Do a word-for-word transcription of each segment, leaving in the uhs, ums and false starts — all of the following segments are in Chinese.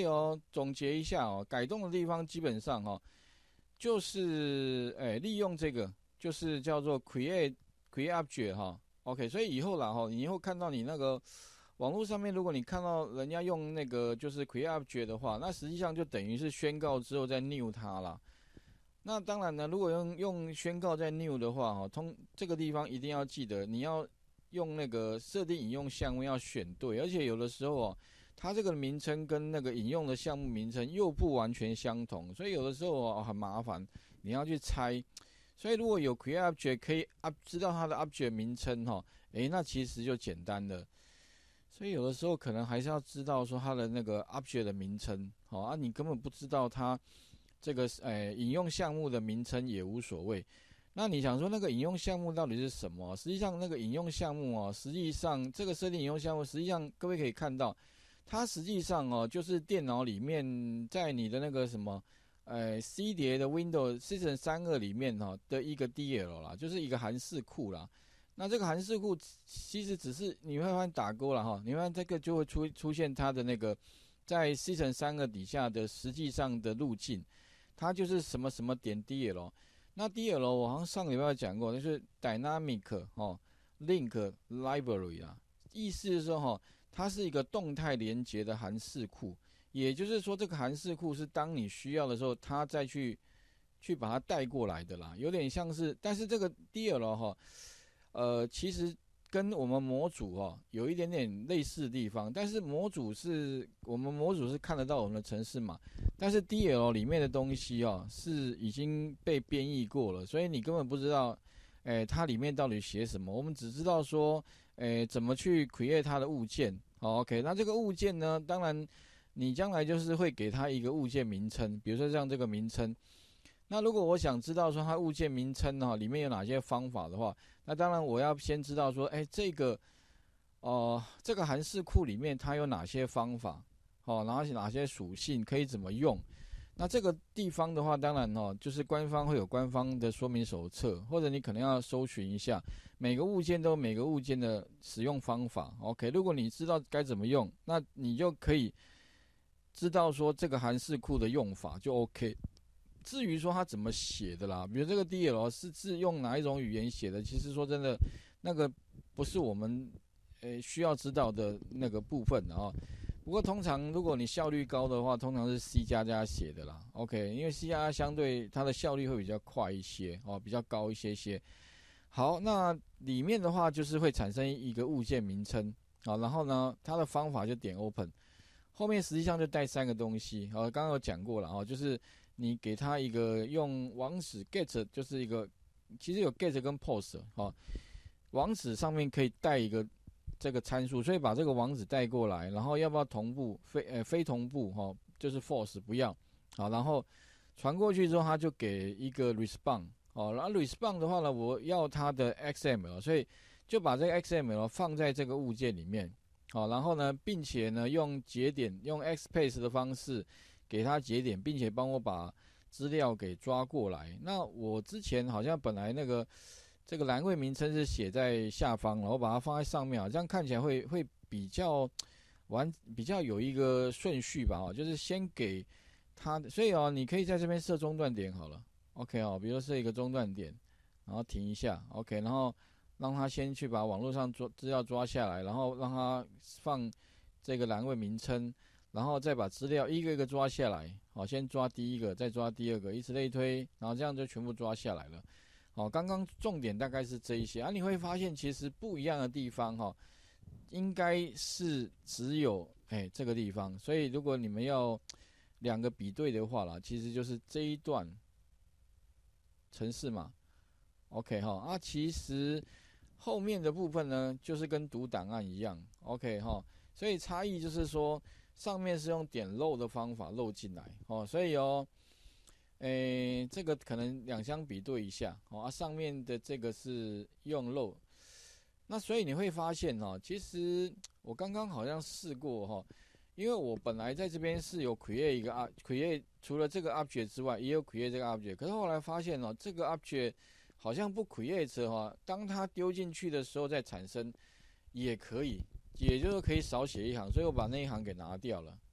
哦，总结一下哦，改动的地方基本上哦，就是哎利用这个，就是叫做 create create object 哈。OK，所以以后啦哈，你以后看到你那个网络上面，如果你看到人家用那个就是 create object 的话，那实际上就等于是宣告之后再 new 它啦。那当然呢，如果用用宣告在 new 的话，哈，通这个地方一定要记得，你要用那个设定引用项目要选对，而且有的时候哦，它这个名称跟那个引用的项目名称又不完全相同，所以有的时候哦很麻烦，你要去猜。所以如果有 create object 可以 up 知道它的 object 名称哈，诶，那其实就简单了。所以有的时候可能还是要知道说它的那个 object 的名称，好啊，你根本不知道它这个诶引用项目的名称也无所谓。那你想说那个引用项目到底是什么？实际上那个引用项目哦，实际上这个设定引用项目，实际上各位可以看到，它实际上哦就是电脑里面在你的那个什么，呃 C 碟的 Windows System 三二里面哈、哦、的一个 D L 啦，就是一个函式库啦。那这个函式库其实只是你会发现打勾了哈，你会发现这个就会出出现它的那个在 System 三二底下的实际上的路径，它就是什么什么点 D L。那 D L 我好像上个礼拜有讲过，就是 Dynamic 哦 Link Library 啊，意思是说哈，它是一个动态连接的函式库，也就是说这个函式库是当你需要的时候，它再去去把它带过来的啦，有点像是，但是这个 D L 哈，呃，其实跟我们模组哦有一点点类似的地方，但是模组是我们模组是看得到我们的程式码，但是 D L 里面的东西哦是已经被编译过了，所以你根本不知道，诶，它里面到底写什么。我们只知道说，诶，怎么去 create 它的物件。好 ，OK， 那这个物件呢，当然你将来就是会给它一个物件名称，比如说像这个名称。那如果我想知道说它物件名称哈里面有哪些方法的话，那当然我要先知道说，哎，这个哦、呃，这个函式库里面它有哪些方法，哦，然后哪些属性可以怎么用。那这个地方的话，当然哦，就是官方会有官方的说明手册，或者你可能要搜寻一下，每个物件都有每个物件的使用方法。OK，如果你知道该怎么用，那你就可以知道说这个函式库的用法就 OK。至于说它怎么写的啦，比如这个 D L 是是用哪一种语言写的，其实说真的，那个不是我们呃需要知道的那个部分啊。不过通常如果你效率高的话，通常是 C 加加写的啦。OK， 因为 C 加加相对它的效率会比较快一些哦，比较高一些些。好，那里面的话就是会产生一个物件名称啊，然后呢，它的方法就点 Open。后面实际上就带三个东西，好，刚刚有讲过了哦，就是你给它一个用网址 get， 就是一个其实有 get 跟 post 哦，网址上面可以带一个这个参数，所以把这个网址带过来，然后要不要同步非呃非同步哈、哦，就是 false 不要，好，然后传过去之后，它就给一个 response 哦，然后 response 的话呢，我要它的 X M L， 所以就把这个 X M L 放在这个物件里面。好，然后呢，并且呢，用节点用 XPath 的方式给它节点，并且帮我把资料给抓过来。那我之前好像本来那个这个栏位名称是写在下方，然后把它放在上面啊，这样看起来会会比较完，比较有一个顺序吧，哦，就是先给它，所以哦，你可以在这边设中断点好了 ，OK 哦，比如说设一个中断点，然后停一下 ，OK，然后让他先去把网络上抓资料抓下来，然后让他放这个栏位名称，然后再把资料一个一个抓下来。好，先抓第一个，再抓第二个，以此类推，然后这样就全部抓下来了。好，刚刚重点大概是这一些啊，你会发现其实不一样的地方哈，应该是只有哎这个地方，所以如果你们要两个比对的话啦，其实就是这一段程式嘛。OK 哈啊，其实后面的部分呢，就是跟读档案一样 ，OK 哈，所以差异就是说，上面是用点漏的方法漏进来哦，所以哦，诶，这个可能两相比对一下哦，啊，上面的这个是用漏，那所以你会发现哦，其实我刚刚好像试过哈，因为我本来在这边是有 create 一个 create， 除了这个 object 之外，也有 create 这个 object， 可是后来发现哦，这个 object好像不 create 哈，当它丢进去的时候再产生也可以，也就是可以少写一行，所以我把那一行给拿掉了。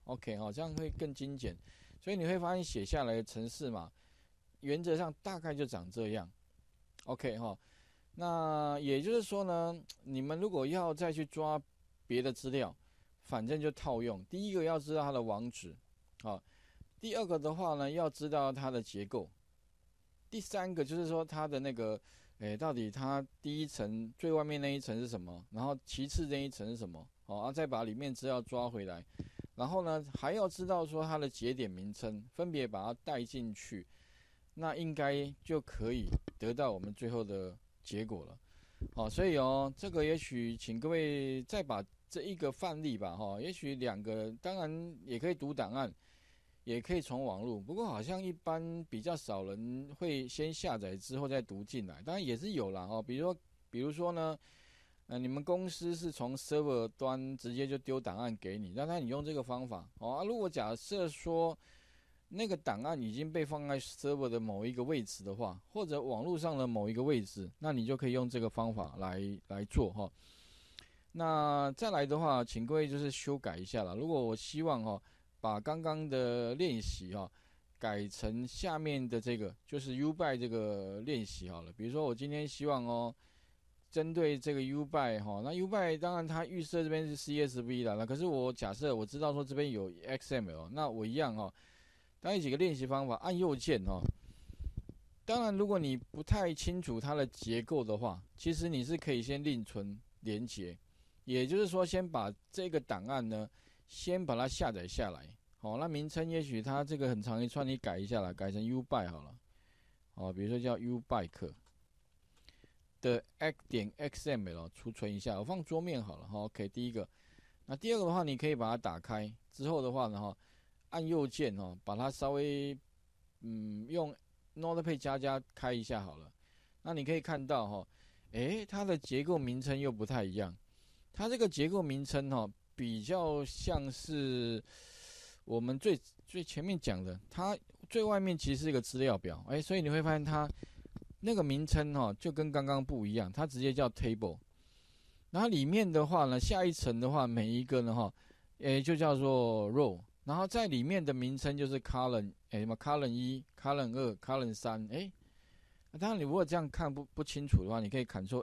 OK 哈，这样会更精简。所以你会发现写下来的程式嘛，原则上大概就长这样。OK 哈，那也就是说呢，你们如果要再去抓别的资料，反正就套用。第一个要知道它的网址，好，第二个的话呢，要知道它的结构。第三个就是说它的那个，诶，到底它第一层最外面那一层是什么，然后其次那一层是什么，好，然后再把里面资料抓回来，然后呢还要知道说它的节点名称，分别把它带进去，那应该就可以得到我们最后的结果了。好，所以哦，这个也许请各位再把这一个范例吧，哈，也许两个，当然也可以读档案。也可以从网络，不过好像一般比较少人会先下载之后再读进来，当然也是有啦哦。比如说，比如说呢，呃，你们公司是从 server 端直接就丢档案给你，那那你用这个方法哦。啊，如果假设说那个档案已经被放在 server 的某一个位置的话，或者网络上的某一个位置，那你就可以用这个方法来来做哈。那再来的话，请各位就是修改一下啦。如果我希望哈。把刚刚的练习哈、哦、改成下面的这个，就是 U by 这个练习好了。比如说我今天希望哦，针对这个 U by 哈，那 U by 当然它预设这边是 C S V 啦，那可是我假设我知道说这边有 X M L， 那我一样哦，当然有几个练习方法，按右键哦。当然，如果你不太清楚它的结构的话，其实你是可以先另存连结，也就是说先把这个档案呢。先把它下载下来，好、哦，那名称也许它这个很长一串，你改一下啦，改成 U by 好了，哦，比如说叫 U byte 的 x 点 xml 储存一下，我放桌面好了，哈 ，OK， 第一个，那第二个的话，你可以把它打开之后的话呢，哈，按右键哈，把它稍微嗯用 Notepad 加加开一下好了，那你可以看到哈，诶，它的结构名称又不太一样，它这个结构名称哈。比较像是我们最最前面讲的，它最外面其实是一个资料表，哎，所以你会发现它那个名称哈、哦、就跟刚刚不一样，它直接叫 table。然后里面的话呢，下一层的话，每一个呢哈，哎就叫做 row， 然后在里面的名称就是 column， 哎什么 column 一、column 二、column 三，哎，当然你如果这样看不不清楚的话，你可以 Ctrl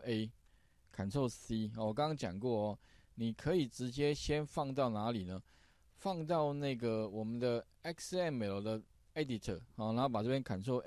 A、Ctrl C， 哦，我刚刚讲过哦。你可以直接先放到哪里呢？放到那个我们的 X M L 的 editor， 好，然后把这边 Ctrl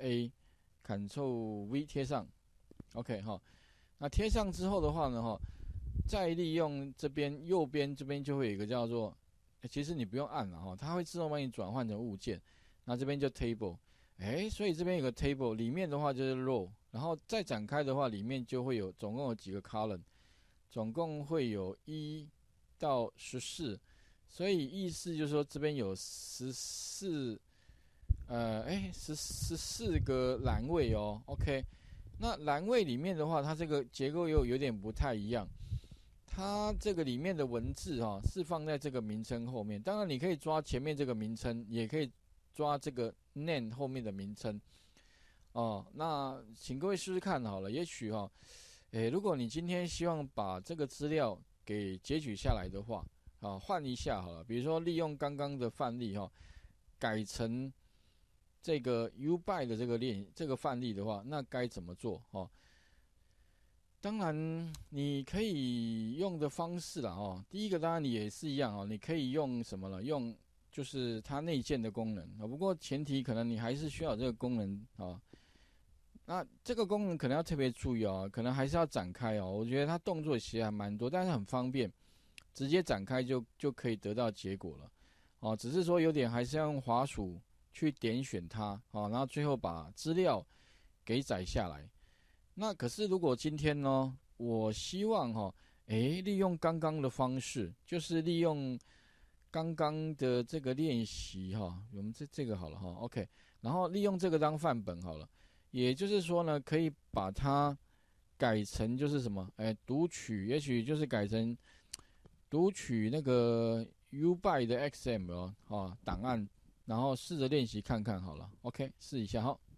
A、Ctrl V 贴上 ，OK 哈。那贴上之后的话呢，哈，再利用这边右边这边就会有一个叫做，其实你不用按了哈，它会自动帮你转换成物件。那这边就 table， 哎，所以这边有个 table， 里面的话就是 row， 然后再展开的话，里面就会有总共有几个 column。总共会有一到十四，所以意思就是说这边有十四，呃，哎，十十四个栏位哦。OK， 那栏位里面的话，它这个结构又有点不太一样。它这个里面的文字哈、哦、是放在这个名称后面，当然你可以抓前面这个名称，也可以抓这个 name 后面的名称。哦，那请各位试试看好了，也许哈、哦。诶，如果你今天希望把这个资料给截取下来的话，啊，换一下好了，比如说利用刚刚的范例哈、哦，改成这个 U by 的这个练这个范例的话，那该怎么做哦？当然你可以用的方式啦哦，第一个当然你也是一样哦，你可以用什么了？用就是它内建的功能啊，不过前提可能你还是需要这个功能啊。那这个功能可能要特别注意哦，可能还是要展开哦。我觉得它动作其实还蛮多，但是很方便，直接展开就就可以得到结果了。哦，只是说有点还是要用滑鼠去点选它，哦，然后最后把资料给载下来。那可是如果今天呢，我希望哈、哦，诶，利用刚刚的方式，就是利用刚刚的这个练习哈、哦，我们这这个好了哈、哦、，OK， 然后利用这个当范本好了。也就是说呢，可以把它改成就是什么？哎，读取，也许就是改成读取那个 U by 的 X M L 啊档案，然后试着练习看看好了。OK， 试一下哈。